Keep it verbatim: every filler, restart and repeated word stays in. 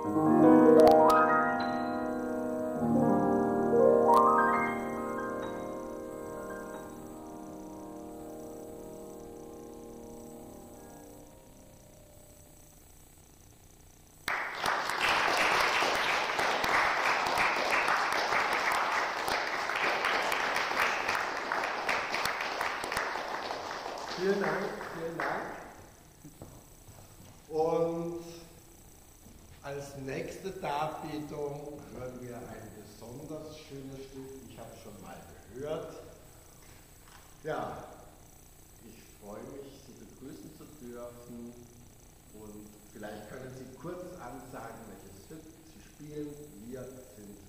Vielen Dank, vielen Dank. Und als nächste Darbietung hören wir ein besonders schönes Stück. Ich habe es schon mal gehört. Ja, ich freue mich, Sie begrüßen zu dürfen. Und vielleicht können Sie kurz ansagen, welches Stück Sie spielen. Wir sind